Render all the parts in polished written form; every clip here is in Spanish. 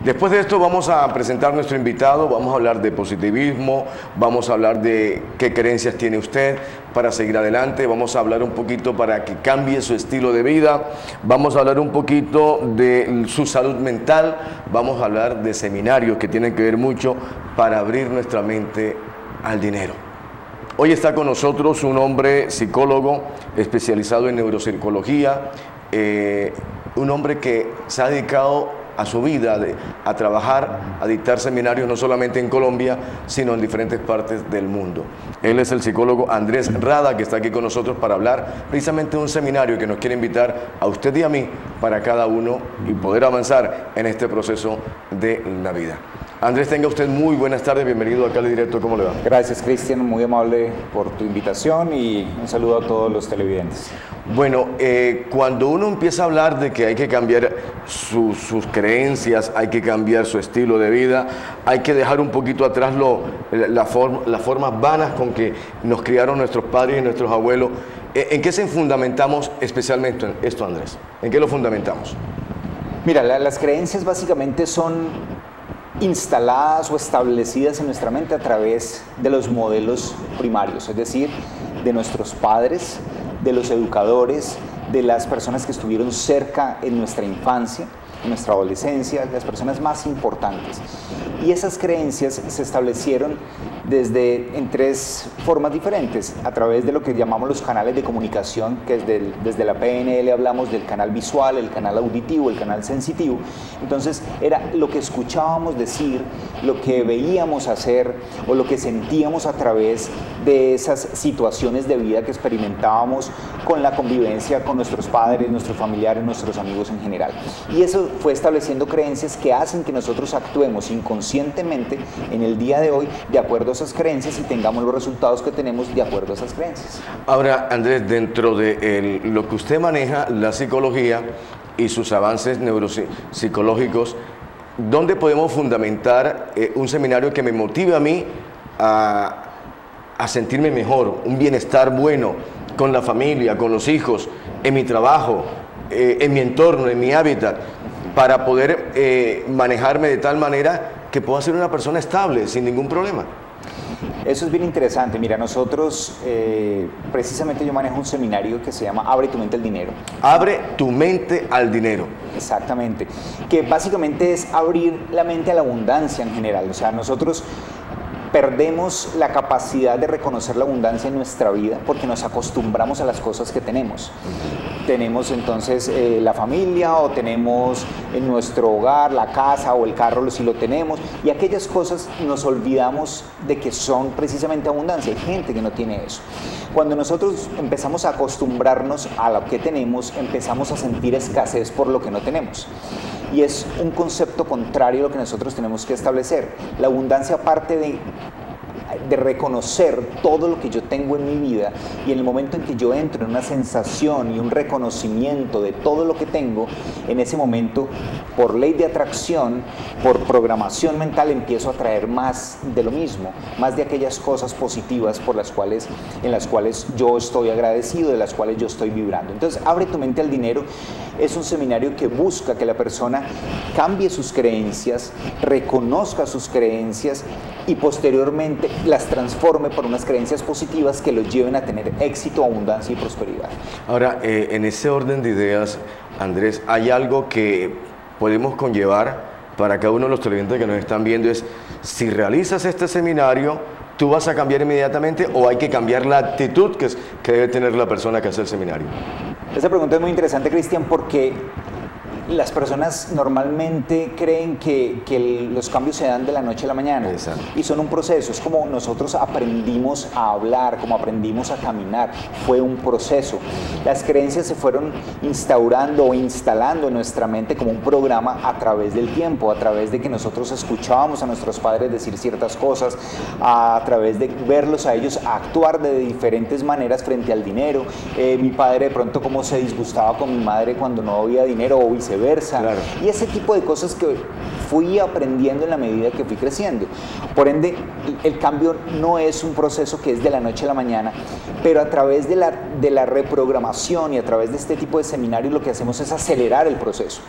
Después de esto vamos a presentar a nuestro invitado, vamos a hablar de positivismo, vamos a hablar de qué creencias tiene usted para seguir adelante, vamos a hablar un poquito para que cambie su estilo de vida, vamos a hablar un poquito de su salud mental, vamos a hablar de seminarios que tienen que ver mucho para abrir nuestra mente al dinero. Hoy está con nosotros un hombre psicólogo especializado en neuropsicología, un hombre que se ha dedicado a su vida, a trabajar, a dictar seminarios no solamente en Colombia, sino en diferentes partes del mundo. Él es el psicólogo Andrés Rada, que está aquí con nosotros para hablar precisamente de un seminario que nos quiere invitar a usted y a mí para cada uno y poder avanzar en este proceso de la vida. Andrés, tenga usted muy buenas tardes, bienvenido acá al directo, ¿cómo le va? Gracias, Cristian, muy amable por tu invitación y un saludo a todos los televidentes. Bueno, cuando uno empieza a hablar de que hay que cambiar sus creencias, hay que cambiar su estilo de vida, hay que dejar un poquito atrás las formas vanas con que nos criaron nuestros padres y nuestros abuelos. ¿En qué se fundamentamos especialmente en esto, Andrés? ¿En qué lo fundamentamos? Mira, las creencias básicamente son instaladas o establecidas en nuestra mente a través de los modelos primarios, es decir, de nuestros padres, de los educadores, de las personas que estuvieron cerca en nuestra infancia, en nuestra adolescencia, las personas más importantes. Y esas creencias se establecieron en tres formas diferentes, a través de lo que llamamos los canales de comunicación, que desde la PNL hablamos del canal visual, el canal auditivo, el canal sensitivo. Entonces era lo que escuchábamos decir, lo que veíamos hacer o lo que sentíamos a través de esas situaciones de vida que experimentábamos con la convivencia con nuestros padres, nuestros familiares, nuestros amigos en general. Y eso fue estableciendo creencias que hacen que nosotros actuemos inconscientemente en el día de hoy de acuerdo a esas creencias y tengamos los resultados que tenemos de acuerdo a esas creencias. Ahora, Andrés, dentro de lo que usted maneja, la psicología y sus avances neuropsicológicos, ¿dónde podemos fundamentar un seminario que me motive a mí a sentirme mejor, un bienestar bueno con la familia, con los hijos, en mi trabajo, en mi entorno, en mi hábitat, para poder manejarme de tal manera que pueda ser una persona estable, sin ningún problema? Eso es bien interesante. Mira, nosotros, precisamente yo manejo un seminario que se llama Abre tu mente al dinero. Abre tu mente al dinero. Exactamente. Que básicamente es abrir la mente a la abundancia en general. O sea, nosotros perdemos la capacidad de reconocer la abundancia en nuestra vida porque nos acostumbramos a las cosas que tenemos. Tenemos entonces la familia o tenemos en nuestro hogar la casa o el carro si lo tenemos y aquellas cosas nos olvidamos de que son precisamente abundancia. Hay gente que no tiene eso. Cuando nosotros empezamos a acostumbrarnos a lo que tenemos, empezamos a sentir escasez por lo que no tenemos. Y es un concepto contrario a lo que nosotros tenemos que establecer. La abundancia parte de reconocer todo lo que yo tengo en mi vida y en el momento en que yo entro en una sensación y un reconocimiento de todo lo que tengo, en ese momento, por ley de atracción, por programación mental, empiezo a atraer más de lo mismo, más de aquellas cosas positivas en las cuales yo estoy agradecido, de las cuales yo estoy vibrando. Entonces, Abre tu mente al dinero es un seminario que busca que la persona cambie sus creencias, reconozca sus creencias y posteriormente las transforme por unas creencias positivas que los lleven a tener éxito, abundancia y prosperidad. Ahora, en ese orden de ideas, Andrés, hay algo que podemos conllevar para cada uno de los televidentes que nos están viendo, es si realizas este seminario, ¿tú vas a cambiar inmediatamente o hay que cambiar la actitud que debe tener la persona que hace el seminario? Esa pregunta es muy interesante, Cristian, porque las personas normalmente creen que los cambios se dan de la noche a la mañana. Exacto. Y son un proceso. Es como nosotros aprendimos a hablar, como aprendimos a caminar. Fue un proceso. Las creencias se fueron instaurando o instalando en nuestra mente como un programa a través del tiempo, a través de que nosotros escuchábamos a nuestros padres decir ciertas cosas, a través de verlos a ellos actuar de diferentes maneras frente al dinero. Mi padre de pronto cómo se disgustaba con mi madre cuando no había dinero o viceversa. Claro. Y ese tipo de cosas que fui aprendiendo en la medida que fui creciendo. Por ende, el cambio no es un proceso que es de la noche a la mañana, pero a través de la reprogramación y a través de este tipo de seminarios lo que hacemos es acelerar el proceso.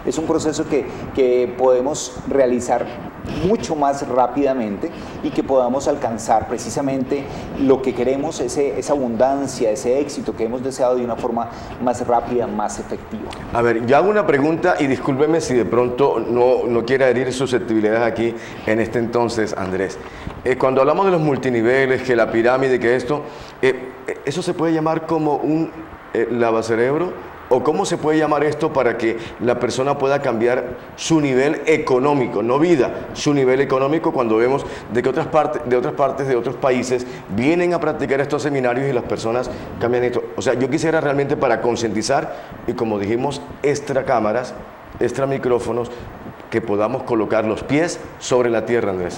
Es un proceso que podemos realizar mucho más rápidamente y que podamos alcanzar precisamente lo que queremos, esa abundancia, ese éxito que hemos deseado de una forma más rápida, más efectiva. A ver, yo hago una pregunta y discúlpeme si de pronto no quiera herir susceptibilidades aquí en este entonces, Andrés. Cuando hablamos de los multiniveles, que la pirámide, que esto, ¿eso se puede llamar como un lavacerebro? ¿O cómo se puede llamar esto para que la persona pueda cambiar su nivel económico, no vida, su nivel económico, cuando vemos de otras partes de otros países vienen a practicar estos seminarios y las personas cambian esto? O sea, yo quisiera realmente para concientizar y, como dijimos, extra cámaras, extra micrófonos, que podamos colocar los pies sobre la tierra, Andrés.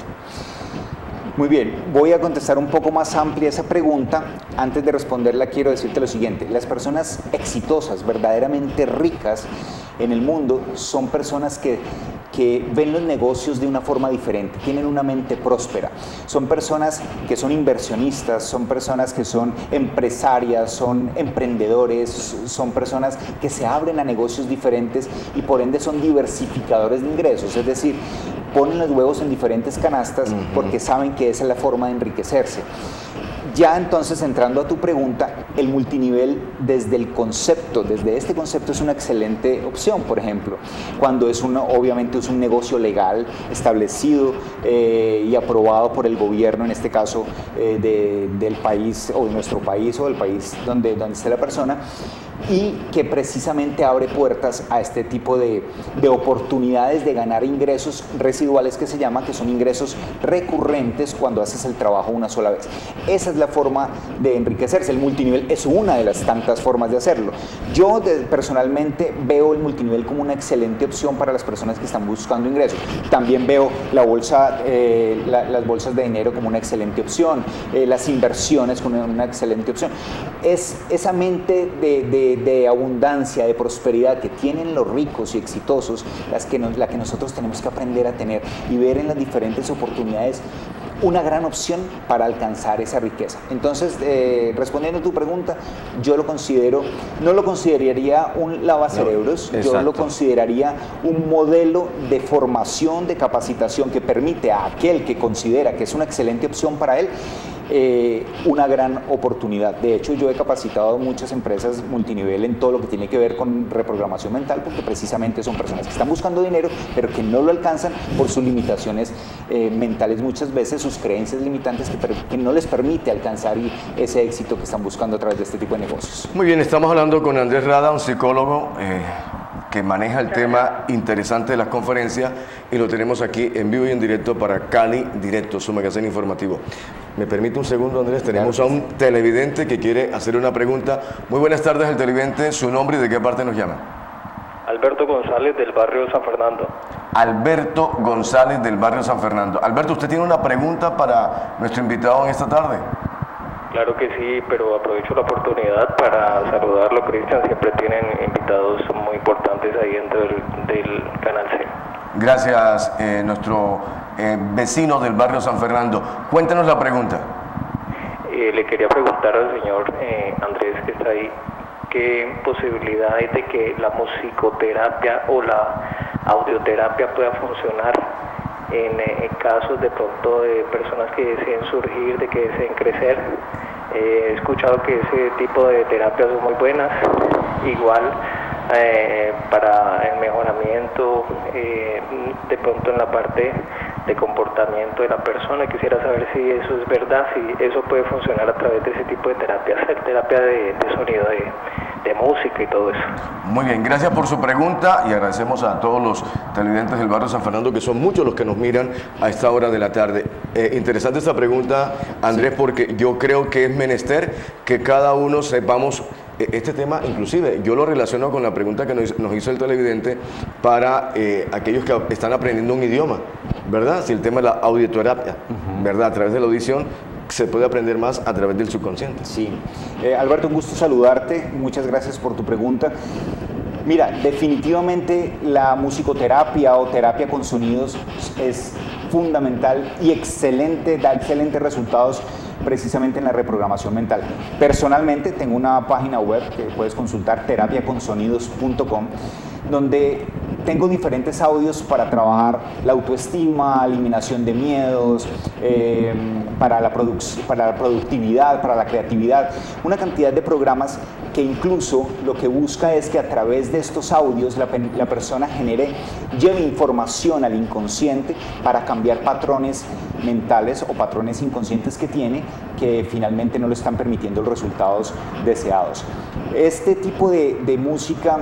Muy bien, voy a contestar un poco más amplia esa pregunta. Antes de responderla quiero decirte lo siguiente: las personas exitosas, verdaderamente ricas en el mundo, son personas que ven los negocios de una forma diferente, tienen una mente próspera, son personas que son inversionistas, son personas que son empresarias, son emprendedores, son personas que se abren a negocios diferentes y por ende son diversificadores de ingresos, es decir, ponen los huevos en diferentes canastas porque saben que esa es la forma de enriquecerse. Ya entonces, entrando a tu pregunta, el multinivel desde este concepto es una excelente opción. Por ejemplo, cuando obviamente es un negocio legal, establecido y aprobado por el gobierno, en este caso del país o de nuestro país o del país donde esté la persona, y que precisamente abre puertas a este tipo de oportunidades de ganar ingresos residuales, que se llama, que son ingresos recurrentes cuando haces el trabajo una sola vez. Esa es la forma de enriquecerse. El multinivel es una de las tantas formas de hacerlo. Yo personalmente veo el multinivel como una excelente opción para las personas que están buscando ingresos. También veo las bolsas de dinero como una excelente opción, las inversiones como una excelente opción. Es esa mente de abundancia, de prosperidad que tienen los ricos y exitosos, la que nosotros tenemos que aprender a tener y ver en las diferentes oportunidades una gran opción para alcanzar esa riqueza. Entonces, respondiendo a tu pregunta, yo no lo consideraría un lavacerebros, yo lo consideraría un modelo de formación, de capacitación que permite a aquel que considera que es una excelente opción para él, una gran oportunidad. De hecho, yo he capacitado a muchas empresas multinivel en todo lo que tiene que ver con reprogramación mental, porque precisamente son personas que están buscando dinero, pero que no lo alcanzan por sus limitaciones mentales, muchas veces sus creencias limitantes que no les permite alcanzar ese éxito que están buscando a través de este tipo de negocios. Muy bien, estamos hablando con Andrés Rada, un psicólogo que maneja el tema interesante de las conferencias, y lo tenemos aquí en vivo y en directo para Cali Directo, su magazine informativo. ¿Me permite un segundo, Andrés? Tenemos a un televidente que quiere hacer una pregunta. Muy buenas tardes, el televidente. ¿Su nombre y de qué parte nos llama? Alberto González, del barrio San Fernando. Alberto González, del barrio San Fernando. Alberto, ¿usted tiene una pregunta para nuestro invitado en esta tarde? Claro que sí, pero aprovecho la oportunidad para saludarlo, Cristian. Siempre tienen invitados muy importantes ahí dentro del Canal C. Gracias, nuestro vecino del barrio San Fernando. Cuéntanos la pregunta. Le quería preguntar al señor Andrés, que está ahí, ¿qué posibilidad hay de que la musicoterapia o la audioterapia pueda funcionar en casos de pronto de personas que deseen surgir, de que deseen crecer? He escuchado que ese tipo de terapias son muy buenas, igual para el mejoramiento de pronto en la parte de comportamiento de la persona. Quisiera saber si eso es verdad, si eso puede funcionar a través de ese tipo de terapias, terapia de sonido, de música y todo eso. Muy bien, gracias por su pregunta y agradecemos a todos los televidentes del barrio San Fernando, que son muchos los que nos miran a esta hora de la tarde. Interesante esta pregunta, Andrés, porque yo creo que es menester que cada uno sepamos este tema. Inclusive yo lo relaciono con la pregunta que nos hizo el televidente para aquellos que están aprendiendo un idioma, ¿verdad? Si el tema de la audioterapia, ¿verdad? A través de la audición se puede aprender más a través del subconsciente. Sí. Alberto, un gusto saludarte. Muchas gracias por tu pregunta. Mira, definitivamente la musicoterapia o terapia con sonidos es fundamental y excelente, da excelentes resultados precisamente en la reprogramación mental. Personalmente tengo una página web que puedes consultar, terapiaconsonidos.com, donde tengo diferentes audios para trabajar la autoestima, eliminación de miedos, para la productividad, para la creatividad, una cantidad de programas que incluso lo que busca es que a través de estos audios la persona lleve información al inconsciente para cambiar patrones mentales o patrones inconscientes que tiene, que finalmente no le están permitiendo los resultados deseados. Este tipo de música,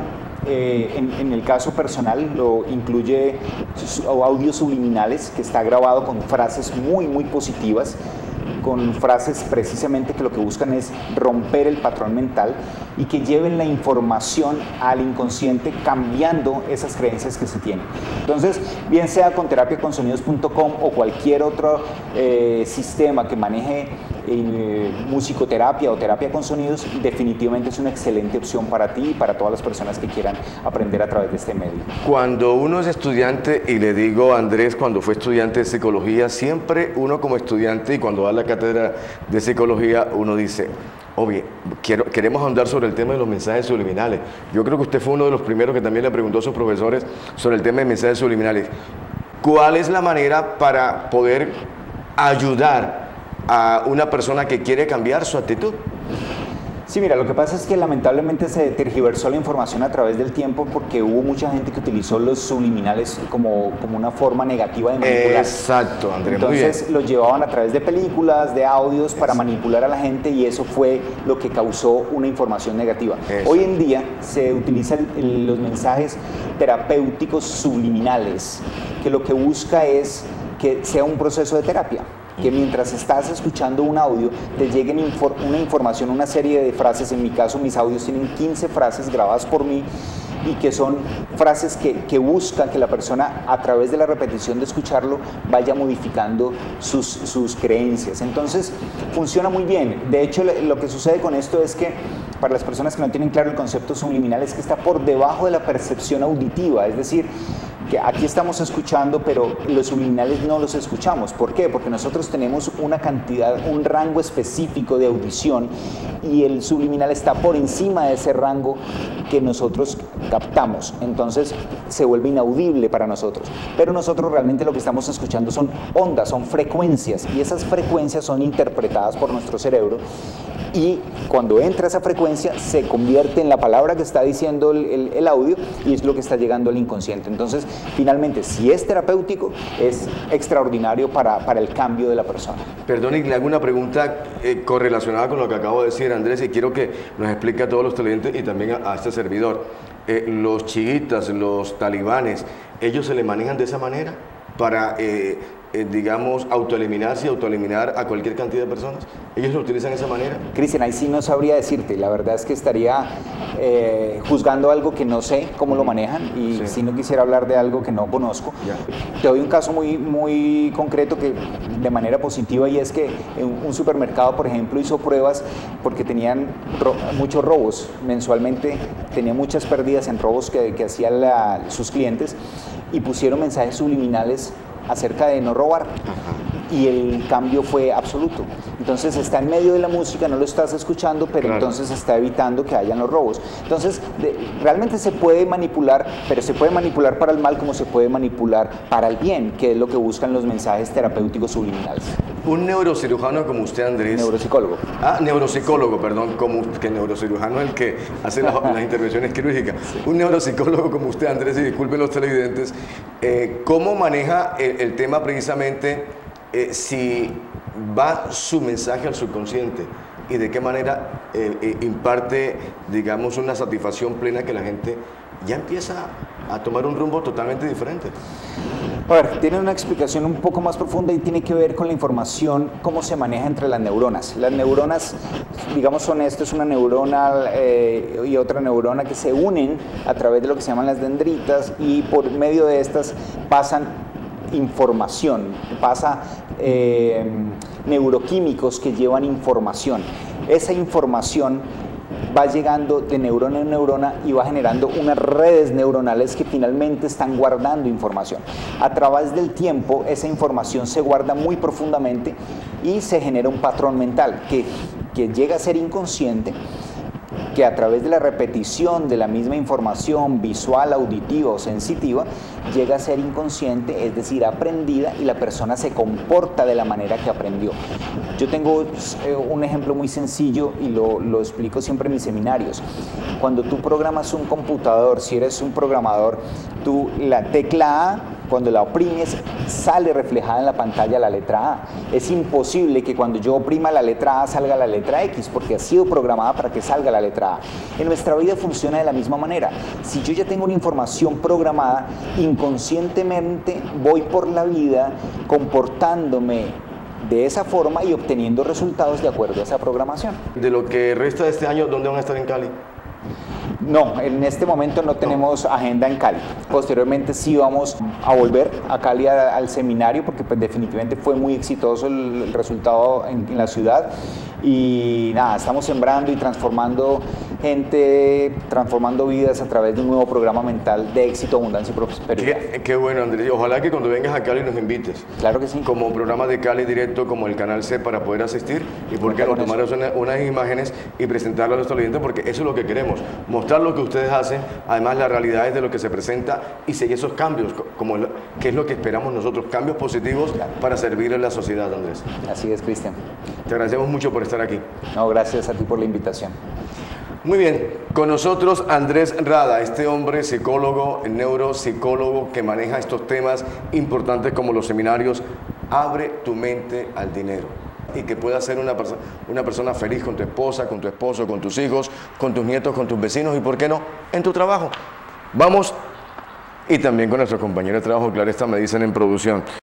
en el caso personal, lo incluye audios subliminales, que está grabado con frases muy positivas, con frases precisamente que lo que buscan es romper el patrón mental y que lleven la información al inconsciente cambiando esas creencias que se tienen. Entonces, bien sea con terapiaconsonidos.com o cualquier otro sistema que maneje musicoterapia o terapia con sonidos, definitivamente es una excelente opción para ti y para todas las personas que quieran aprender a través de este medio. Cuando uno es estudiante, y le digo a Andrés, cuando fue estudiante de psicología, siempre uno como estudiante y cuando va a la cátedra de psicología, uno dice, obvio, queremos ahondar sobre el tema de los mensajes subliminales. Yo creo que usted fue uno de los primeros que también le preguntó a sus profesores sobre el tema de mensajes subliminales. ¿Cuál es la manera para poder ayudar a una persona que quiere cambiar su actitud? Sí, mira, lo que pasa es que lamentablemente se tergiversó la información a través del tiempo porque hubo mucha gente que utilizó los subliminales como una forma negativa de manipular. Exacto, Andrés. Entonces los llevaban a través de películas, de audios para manipular a la gente y eso fue lo que causó una información negativa. Hoy en día se utilizan los mensajes terapéuticos subliminales, que lo que busca es que sea un proceso de terapia. Que mientras estás escuchando un audio te lleguen una información, una serie de frases. En mi caso, mis audios tienen 15 frases grabadas por mí y que son frases que buscan que la persona, a través de la repetición de escucharlo, vaya modificando sus creencias. Entonces, funciona muy bien. De hecho, lo que sucede con esto es que, para las personas que no tienen claro el concepto subliminal, es que está por debajo de la percepción auditiva, es decir, que aquí estamos escuchando, pero los subliminales no los escuchamos. ¿Por qué? Porque nosotros tenemos una cantidad, un rango específico de audición y el subliminal está por encima de ese rango que nosotros captamos. Entonces se vuelve inaudible para nosotros. Pero nosotros realmente lo que estamos escuchando son ondas, son frecuencias y esas frecuencias son interpretadas por nuestro cerebro. Y cuando entra esa frecuencia se convierte en la palabra que está diciendo el audio y es lo que está llegando al inconsciente. Entonces, finalmente, si es terapéutico, es extraordinario para el cambio de la persona. Perdón, y le hago una pregunta correlacionada con lo que acabo de decir, Andrés, y quiero que nos explique a todos los televidentes y también a este servidor. Los chiitas, los talibanes, ¿ellos se le manejan de esa manera para digamos, autoeliminarse y autoeliminar a cualquier cantidad de personas? ¿Ellos lo utilizan de esa manera? Cristian, ahí sí no sabría decirte. La verdad es que estaría juzgando algo que no sé cómo lo manejan y sí, si no quisiera hablar de algo que no conozco. Ya. Te doy un caso muy concreto que de manera positiva, y es que un supermercado, por ejemplo, hizo pruebas porque tenían muchos robos. Mensualmente tenía muchas pérdidas en robos que hacían sus clientes y pusieron mensajes subliminales acerca de no robar. Y el cambio fue absoluto. Entonces está en medio de la música, no lo estás escuchando, pero claro, entonces está evitando que hayan los robos. Entonces realmente se puede manipular, pero se puede manipular para el mal como se puede manipular para el bien, que es lo que buscan los mensajes terapéuticos subliminales. Un neurocirujano como usted, Andrés. Neuropsicólogo. Neuropsicólogo, perdón, como que el neurocirujano es el que hace las intervenciones quirúrgicas. Sí. Un neuropsicólogo como usted, Andrés, y disculpen los televidentes, ¿cómo maneja el tema precisamente si va su mensaje al subconsciente y de qué manera imparte, digamos, una satisfacción plena que la gente ya empieza a tomar un rumbo totalmente diferente? A ver, tiene una explicación un poco más profunda y tiene que ver con la información, cómo se maneja entre las neuronas. Las neuronas, digamos, son esto, es una neurona y otra neurona que se unen a través de lo que se llaman las dendritas y por medio de estas pasan información, pasa neuroquímicos que llevan información. Esa información va llegando de neurona en neurona y va generando unas redes neuronales que finalmente están guardando información. A través del tiempo, esa información se guarda muy profundamente y se genera un patrón mental que llega a ser inconsciente que a través de la repetición de la misma información visual, auditiva o sensitiva, llega a ser inconsciente, es decir, aprendida, y la persona se comporta de la manera que aprendió. Yo tengo un ejemplo muy sencillo y lo explico siempre en mis seminarios. Cuando tú programas un computador, si eres un programador, tú la tecla A, cuando la oprimes, sale reflejada en la pantalla la letra A. Es imposible que cuando yo oprima la letra A salga la letra X, porque ha sido programada para que salga la letra A. En nuestra vida funciona de la misma manera. Si yo ya tengo una información programada, inconscientemente voy por la vida comportándome de esa forma y obteniendo resultados de acuerdo a esa programación. De lo que resta de este año, ¿dónde van a estar en Cali? No, en este momento no tenemos agenda en Cali. Posteriormente sí vamos a volver a Cali al seminario, porque pues definitivamente fue muy exitoso el resultado en la ciudad. Y nada, estamos sembrando y transformando gente, transformando vidas a través de un nuevo programa mental de éxito, abundancia y prosperidad. Qué bueno, Andrés. Ojalá que cuando vengas a Cali nos invites. Claro que sí. Como programa de Cali directo, como el Canal C, para poder asistir y porque nos tomar unas imágenes y presentarlo a nuestros oyentes, porque eso es lo que queremos, mostrar lo que ustedes hacen, además las realidades de lo que se presenta y seguir esos cambios, que es lo que esperamos nosotros, cambios positivos para servir a la sociedad, Andrés. Así es, Cristian. Te agradecemos mucho por estar aquí. No, gracias a ti por la invitación. Muy bien, con nosotros Andrés Rada, este hombre psicólogo, neuropsicólogo que maneja estos temas importantes como los seminarios Abre tu mente al dinero, y que puedas ser una persona feliz con tu esposa, con tu esposo, con tus hijos, con tus nietos, con tus vecinos y, ¿por qué no?, en tu trabajo. Vamos, y también con nuestros compañeros de trabajo, claro está, me dicen en producción.